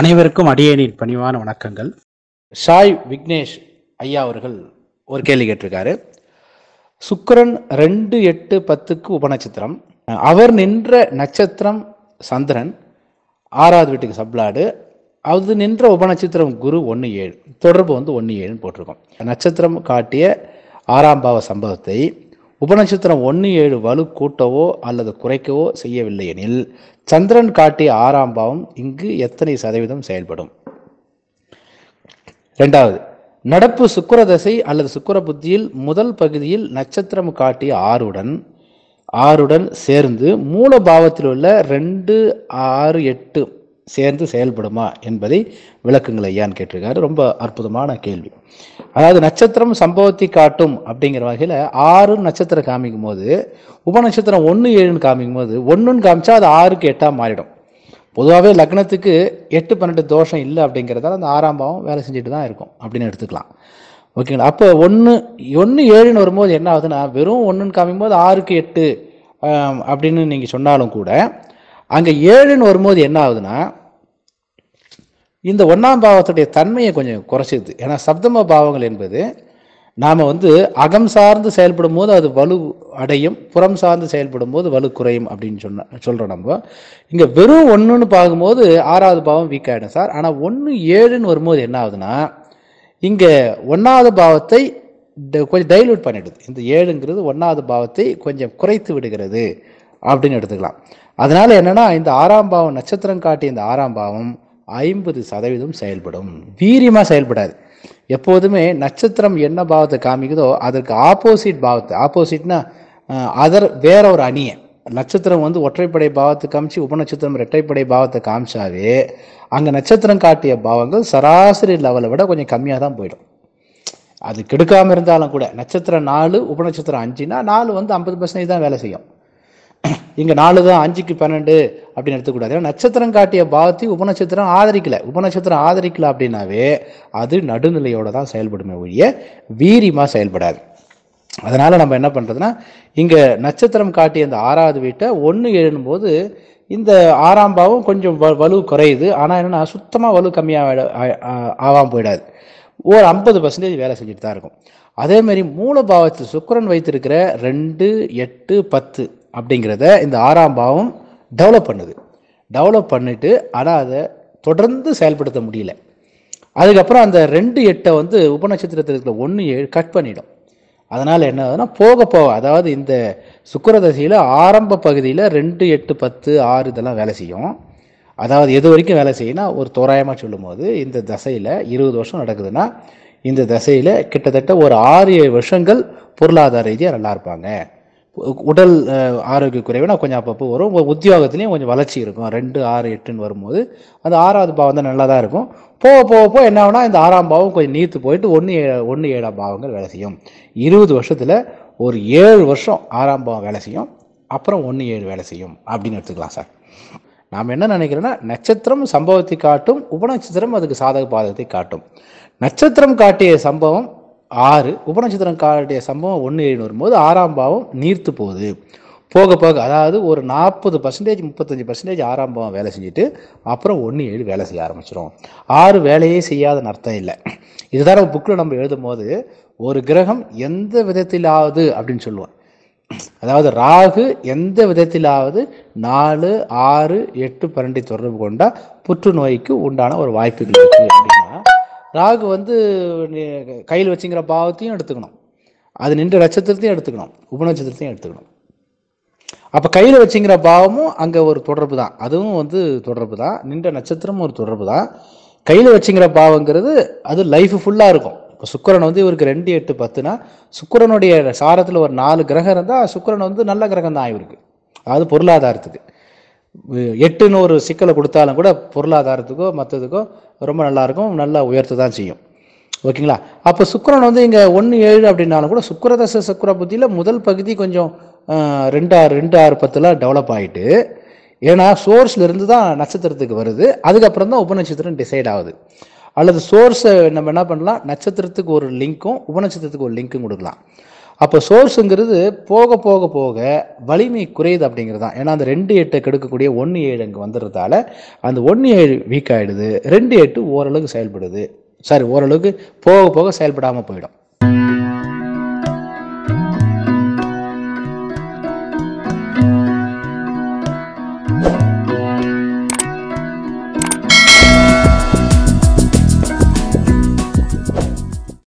அனைவருக்கும் அடியேனின் பணிவான வணக்கங்கள். ஷாய் விக்னேஷ் ஐயா அவர்கள் ஒரு கேள்வி கேட்டிருக்காரு. சுக்கிரன் 2, 8, 10க்கு உபநட்சத்திரம். அவர் நின்ற நட்சத்திரம் சந்திரன், 6வது வீட்டுக்கு சப்ளாடு. அது நின்ற உபநட்சத்திரம் குரு 1, 7. தொடர்பு 1, 7 போட்டிருக்கோம். நட்சத்திரம் காட்டிய 6ஆம் பாவ சம்பவத்தை உபநட்சத்திரம் 1, 7 வலு கூட்டவோ அல்லது குறைக்கவோ செய்யவில்லை எனில் சந்திரன் காட்டிய 6ஆம் பாவம் இங்கு எத்தனை சதவீதம் செயல்படும்? 2வது, நடப்பு சுக்கிர தசை அல்லது சுக்கிர புத்தியில் முதல் பகுதியில் நட்சத்திரம் காட்டிய 6உடன் சேர்ந்து மூல பாவத்தில் உள்ள 2, 6, 8 சேர்ந்து செயல்படுமா என்பதை விளக்குங்கள் ஐயான்னு கேட்டிருக்காரு. ரொம்ப அற்புதமான கேள்வி. அதாவது நட்சத்திரம் சம்பவத்தை காட்டும் அப்படிங்கிற வகையில் 6 நட்சத்திரம் காமிக்கும் போது உபநட்சத்திரம் 1, 7 காமிக்கும் போது 1ன்னு காமிச்சா அது 6க்கு 8 மாறிடும். பொதுவாகவே லக்னத்துக்கு 8, 12 தோஷம் இல்லை அப்படிங்கிறதால அந்த 6ஆம் பாவம் வேலை செஞ்சுட்டு தான் இருக்கும் அப்படின்னு எடுத்துக்கலாம். ஓகேங்களா? அப்போ 1, 7ன்னு வரும்போது என்ன ஆகுதுன்னா, வெறும் 1ன்னு காமிக்கும் போது 6க்கு 8 அப்படின்னு நீங்கள் சொன்னாலும் கூட அங்கே 7ன்னு வரும்போது என்ன ஆகுதுன்னா, இந்த 1ஆம் பாவத்துடைய தன்மையை கொஞ்சம் குறைச்சிது. ஏன்னா சப்தம பாவங்கள் என்பது நாம் அகம் சார்ந்து செயல்படும் போது அது வலு அடையும், புறம் சார்ந்து செயல்படும் போது வலு குறையும் அப்படின்னு சொல்கிறோம். நம்ம இங்கே வெறும் 1ன்னு பார்க்கும்போது 6வது பாவம் வீக் ஆகிடும் சார். ஆனால் 1, 7ன்னு வரும்போது என்ன ஆகுதுன்னா, இங்கே 1வது பாவத்தை கொஞ்சம் டைல்யூட் பண்ணிடுது. இந்த 7ங்கிறது 1வது பாவத்தை கொஞ்சம் குறைத்து விடுகிறது அப்படின்னு எடுத்துக்கலாம். அதனால என்னன்னா, இந்த 6ஆம் பாவம் நட்சத்திரம் காட்டிய இந்த 6ஆம் பாவம் 50% செயல்படும், வீரியமாக செயல்படாது. எப்போதுமே நட்சத்திரம் என்ன பாவத்தை காமிக்குதோ அதற்கு ஆப்போசிட் பாவத்தை, ஆப்போசிட்னா வேற ஒரு அணியை, நட்சத்திரம் ஒற்றைப்படை பாவத்தை காமிச்சு உபநட்சத்திரம் இரட்டைப்படை பாவத்தை காமிச்சாவே அங்கே நட்சத்திரம் காட்டிய பாவங்கள் சராசரி லெவலை விட கொஞ்சம் கம்மியாக தான் போயிடும். அது கெடுக்காமல் இருந்தாலும் கூட நட்சத்திரம் 4 உபநட்சத்திரம் 5னா 4 50% தான் வேலை செய்யும். இங்கே 4 தான் 5க்கு 12 அப்படின்னு எடுத்துக்கூடாது. ஏன்னா நட்சத்திரம் காட்டிய பாவத்தை உபநட்சத்திரம் ஆதரிக்கல அப்படின்னாவே அது நடுநிலையோட தான் செயல்படுமே ஒழிய வீரியமாக செயல்படாது. அதனால நம்ம என்ன பண்ணுறதுன்னா, இங்கே நட்சத்திரம் காட்டிய இந்த 6வது வீட்டை 1, 7ன்னும் போது இந்த 6ஆம் பாவம் கொஞ்சம் வலு குறையுது. ஆனால் என்னன்னா சுத்தமாக வலு கம்மியாக ஆகாமல் போயிடாது, ஒரு 50% வேலை செஞ்சுட்டு தான் இருக்கும். அதே மாதிரி மூல பாவத்தில் சுக்கிரன் வைத்திருக்கிற 2, 8, 10 அப்படிங்கிறத இந்த 6ஆம் பாவம் டெவலப் பண்ணிட்டு ஆனால் அதை தொடர்ந்து செயல்படுத்த முடியல. அதுக்கப்புறம் அந்த 2, 8 உபநட்சத்திரத்தில் இருக்கிற 1, 7 கட் பண்ணிடும். அதனால் என்ன ஆகுதுன்னா, போக அதாவது இந்த சுக்கிர தசையில் ஆரம்ப பகுதியில் 2, 8, 10, 6 இதெல்லாம் வேலை செய்யும். அதாவது எது வரைக்கும் வேலை செய்யணும்னா, ஒரு தோராயமாக சொல்லும் போது இந்த தசையில் 20 வருஷம் நடக்குதுன்னா இந்த தசையில் கிட்டத்தட்ட ஒரு 6, 7 வருஷங்கள் பொருளாதார ரீதியாக நல்லா இருப்பாங்க. உடல் ஆரோக்கிய குறைவுனா கொஞ்சம் அப்பப்போ வரும். உத்தியோகத்துலேயும் கொஞ்சம் வளர்ச்சி இருக்கும். 2, 6, 8ன்னு வரும்போது அந்த 6வது பாவம் தான் நல்லா தான் இருக்கும். போக என்ன ஆகுனா, இந்த 6ஆம் பாவம் கொஞ்சம் நீர்த்து போயிட்டு 1, 7ஆம் பாவங்கள் வேலை செய்யும். 20 வருஷத்தில் ஒரு 7 வருஷம் 6ஆம் பாவம் வேலை செய்யும், அப்புறம் 1, 7 வேலை செய்யும் அப்படின்னு எடுத்துக்கலாம் சார். நாம் என்ன நினைக்கிறோன்னா, நட்சத்திரம் சம்பவத்தை காட்டும், உபநட்சத்திரம் அதுக்கு சாதக பாதகத்தை காட்டும். நட்சத்திரம் காட்டிய சம்பவம் 6, உபநட்சத்திரம் காட்டிய சம்பவம் 1, 7 வரும்போது 6ஆம் பாவம் நீர்த்து போகுது. போக அதாவது ஒரு 40%, 35% 6ஆம் பாவம் வேலை செஞ்சுட்டு அப்புறம் 1, 7 வேலை செய்ய ஆரம்பிச்சிடும். 6 வேலையே செய்யாதன்னு அர்த்தம் இல்லை. இதுதான் நம்ம புக்கில் நம்ம எழுதும் போது ஒரு கிரகம் எந்த விதத்திலாவது அப்படின்னு சொல்லுவோம். அதாவது ராகு எந்த விதத்திலாவது 4, 6, 8, 12 தொடர்பு கொண்டா புற்றுநோய்க்கு உண்டான ஒரு வாய்ப்புகள் இருக்குது அப்படின்னா, ராகு கையில் வச்சுங்கிற பாவத்தையும் எடுத்துக்கணும், அது நின்ற நட்சத்திரத்தையும் எடுத்துக்கணும், உபநட்சத்திரத்தையும் எடுத்துக்கணும். அப்போ கையில் வச்சுங்கிற பாவமும் அங்கே ஒரு தொடர்பு தான், அதுவும் தொடர்பு தான். நின்ற நட்சத்திரமும் ஒரு தொடர்பு தான். கையில் வச்சுங்கிற பாவங்கிறது அது லைஃப் ஃபுல்லாக இருக்கும். இப்போ சுக்கிரன் இவருக்கு 2, 8, 10னா சுக்கிரனுடைய சாரத்தில் ஒரு 4 கிரகம் இருந்தால் சுக்கிரன் நல்ல கிரகம் தான் இவருக்கு. அதாவது பொருளாதாரத்துக்கு 8ன்னு ஒரு சிக்கலை கொடுத்தாலும் கூட பொருளாதாரத்துக்கோ மற்றதுக்கோ ரொம்ப நல்லாயிருக்கும், நல்லா உயர்த்து தான் செய்யும். ஓகேங்களா? அப்போ சுக்கிரன் இங்கே 1, 7 அப்படின்னாலும் கூட சுக்கிரதசை சுக்கிர புத்தியில் முதல் பகுதி கொஞ்சம் 2, 6, 10 டெவலப் ஆகிட்டு, ஏன்னா சோர்ஸ்லேருந்து தான் நட்சத்திரத்துக்கு வருது, அதுக்கப்புறம் தான் உபநட்சத்திரம் டிசைட் ஆகுது. அல்லது சோர்ஸை நம்ம என்ன பண்ணலாம், நட்சத்திரத்துக்கு ஒரு லிங்க்கும் உபநட்சத்திரத்துக்கு ஒரு லிங்க்கும் கொடுக்கலாம். அப்போ சோர்ஸுங்கிறது போக போக போக வலிமை குறையுது அப்படிங்கிறது தான். ஏன்னா அந்த 2-8 கெடுக்கக்கூடிய 1-7 அங்கே வந்துடுறதால அந்த 1-7 வீக் ஆகிடுது, 2-8 ஓரளவுக்கு செயல்படுது. ஓரளவுக்கு போக போக செயல்படாமல் போயிடும்.